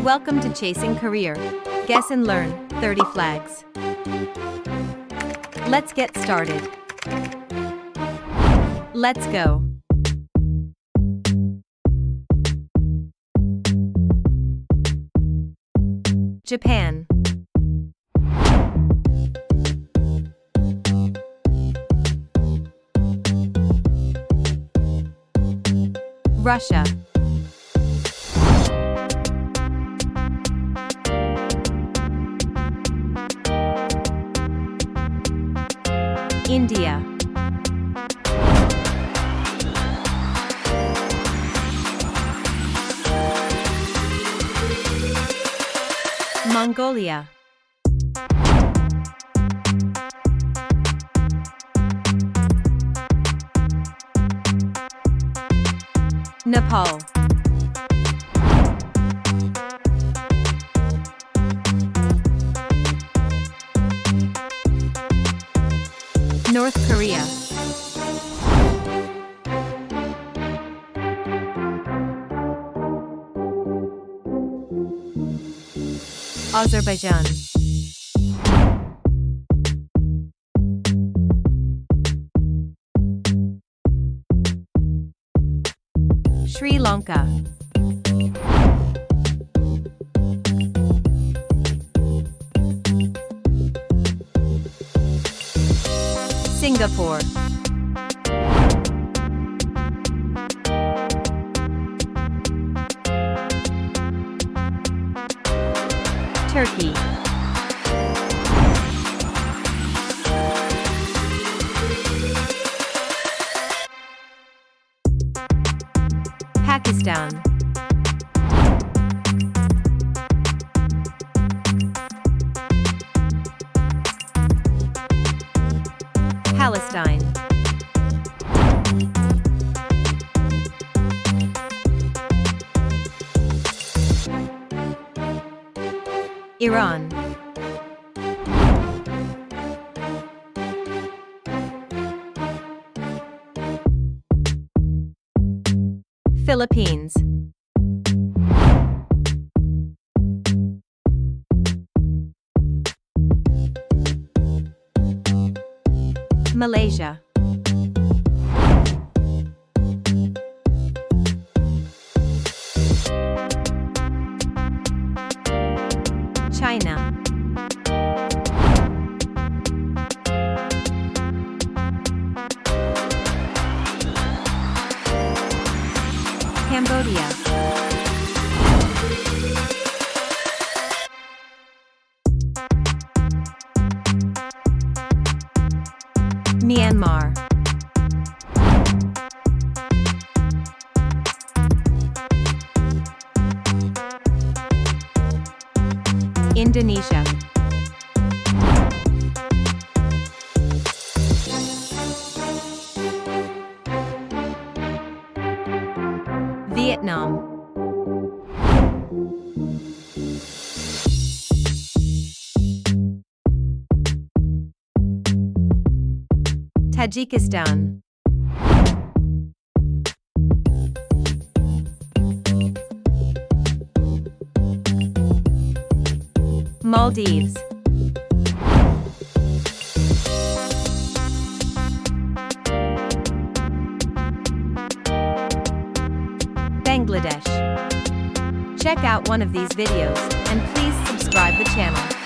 Welcome to Chasing Career. Guess and learn 30 flags. Let's get started. Let's go. Japan. Russia. India. Mongolia. Nepal. North Korea. Azerbaijan. Sri Lanka. Singapore. Turkey. Pakistan. Palestine. Iran. Philippines. Malaysia. China. Cambodia. Myanmar. Indonesia. Vietnam. Tajikistan. Maldives. Bangladesh. Check out one of these videos and please subscribe the channel.